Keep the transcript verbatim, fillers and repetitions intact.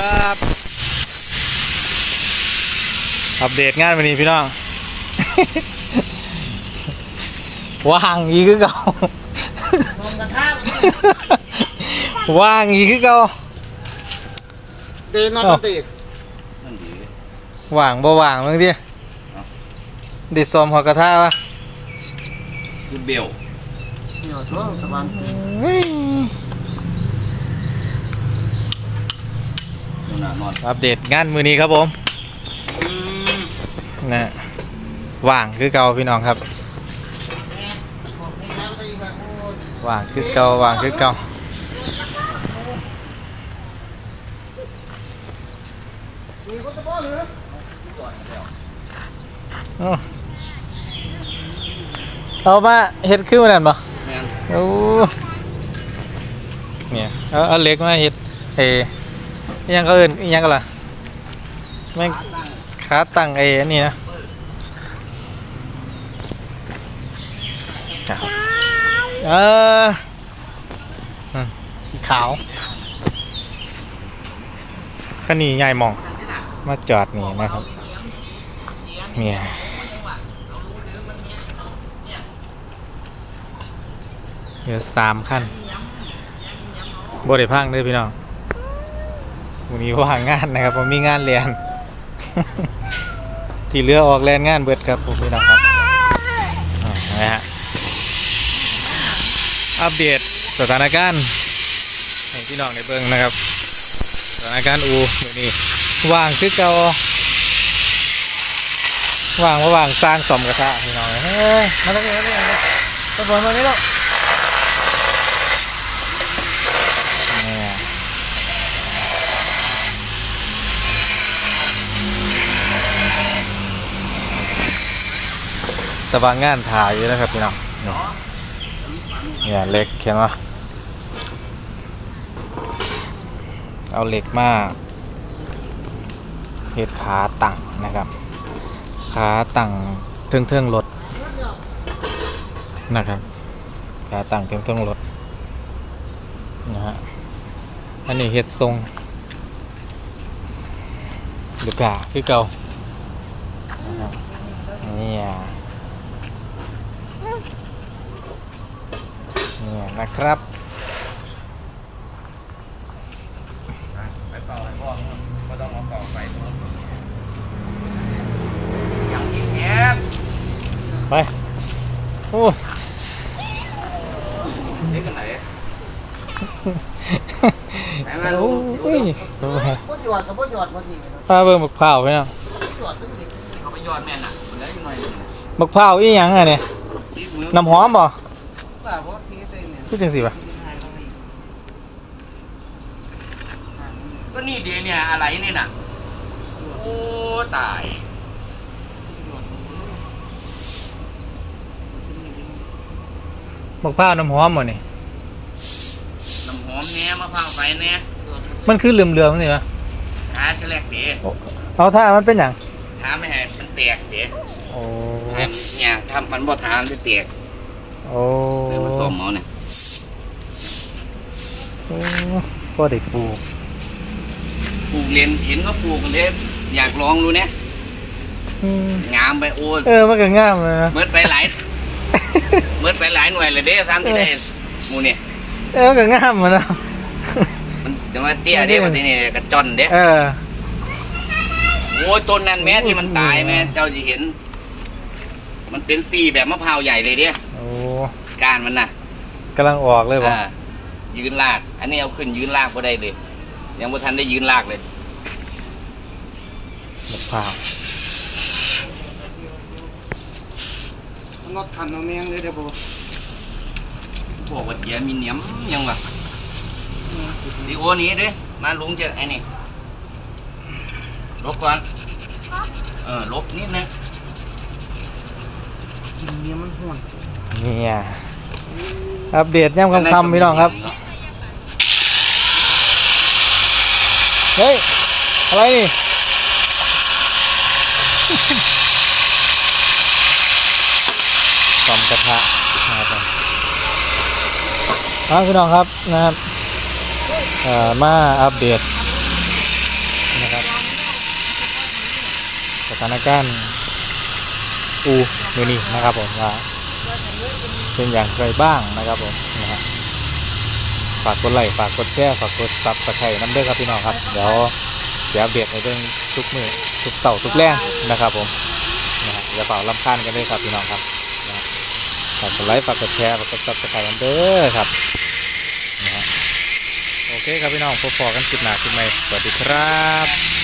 ครับอัปเดตงานวันนี้พี่น้อง ว่างอีกคือเก่า ว่างอีกคือเก่าเดนอนติดว่างบ่ว่างบางทีดิซอมหัวกระทะวะคือเบลเหนียวจ้วงสบายอัปเดตงานมือนี้ครับผมนะว่างคือเก่าพี่น้องครับว่างคือเก่าว่างคือเก่าเอามาเฮ็ดคือนั่นบ่โอ้เนี่ยเอาเอาเล็กมาเฮ็ดเอยังก็เอิ้นยังก็ล่ะแม่งขาตั้งเอนี่นะเออขาวคันนี้ใหญ่มองมาจอดนี่นะครับเนี่ยเดี๋ยวสามขั้นบริพังด้วยพี่น้องวันนี้ว่างงานนะครับผมมีงานเรียน ที่เรือออกแลนงานเบิดครับผมพี่น้องครับนะฮะอัปเดตสถานการณ์ให้พี่น้องได้เบิ่งนะครับสถานการณ์อูมื้อนี้ว่างคือเก่าว่างว่าว่างสร้างสมกระทะพี่น้องเฮ้ยมาตรงนี้มาตรงนี้มาตรงนี้มาตรงนี้แล้วตะบางงานถ่ายอยู่นะครับพี่น้องเนี่ยเล็กเขียนว่าเอาเหล็กมาเฮ็ดขาตั้งนะครับขาตั้งเทิงเทิงรถนะครับขาตั้งเทิงเทิงรถนะฮะอันนี้เฮ็ดทรงลูกกาคือเก่านะครับเนี่ยเนี่ยนะครับไปเป่าให้พ่อไม่ต้องเอาเป่าไปอย่างนี้แอบไปโอ้เด็กกันไหนไหนมาลูกพูดหยอดกับพูดหยอดวันนี้ปลาเบิ่งบักพร้าวไปเนาะเขาไปยอดแม่น่ะได้ยังไงบักพร้าวอีหยังอ่ะเนี่ยน้ำหอมบ่พูดจังสิวะก็นี่เดี๋ยวเนี่ยอะไรนี่น่ะโอ้ตายบักพร้าวน้ำหอมบ่นี่น้ำหอมเนี้ยมะพร้าวไปเนี้ยมันคือเหลื่อมๆนี่วะขาแฉลกเดี๋ยวเอาท่ามันเป็นหยังท่าไม่ให้มันแตกเดี๋ยวโอ้เนี่ยทำมันบ่ทานจะแตกโอ้เลยมาส้มเอาเนี่ยก็ได้ปลูกปลูกเรียนเห็นก็ปลูกกันเลยอยากลองดูเนี่ยงามไปโอ้เออมันก็งามเลยนะเมื่อไปหลายเมื่อไปหลายหน่วยเลยเด้ซ้ำที่ได้มูเนี่ยเออก็งามมันนะมันจะมาเตี้ยเด้มาที่นี่กระจอนเด้เออโอ้ต้นนั้นแม้ที่มันตายแม้เจ้าจะเห็นมันเป็นซี่แบบมะพร้าวใหญ่เลยเด้โอ้การมันน่ะกำลังออกเลยป่ะยืนลากอันนี้เอาขึ้นยืนลากก็ได้เลยยังไม่ทันได้ยืนลากเลยมะพร้าวนอดทันเอาเมียงเลยเดี๋ยวบอกบอกว่าเดี๋ยวมีเหนียมยังวะดีโอนี้ด้วยมาลุงเจอไอ้นี่ลบก่อนเออลบนิดนึงเนี้ยมันห่วงเนี่ยอัปเดตย่ำคำคำพี่น้องครับเฮ้ยอะไรนี่ซ่อมกระทะนะครับพี่น้องครับนะครับมาอัปเดตถานการณ์อูมือนี้นะครับผมว่าเป็นอย่างไรบ้างนะครับผมนะฮะฝากกดไลค์ฝากกดแชร์ฝากกดซับสไครต์น้ำเด้อครับพี่น้องครับเดี๋ยวเดี๋ยวอัปเดตในเรื่องทุกมือทุกเสาร์ทุกแรงนะครับผมนะฮะอย่าเป่าลำคาญกันด้วยครับพี่น้องครับนะฮะฝากกดไลค์ฝากกดแชร์ฝากกดซับสไครต์น้ำเด้อครับนะฮะโอเคครับพี่น้องพบกันคลิปหน้าคลิปใหม่สวัสดีครับ